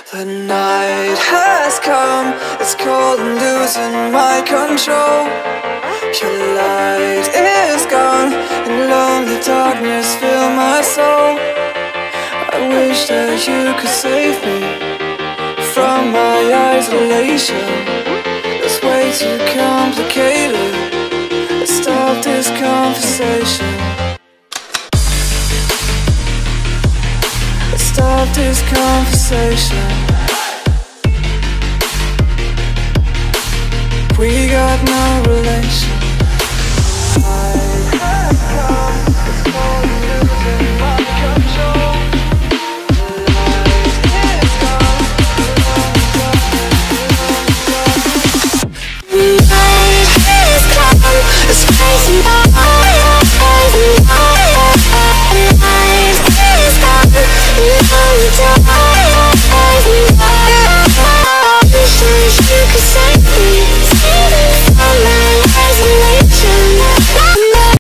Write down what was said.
The night has come, it's cold and losing my control. Your light is gone, and lonely darkness fill my soul. I wish that you could save me from my isolation. It's way too complicated. Let's stop this conversation. Let's stop this conversation. We got no relation.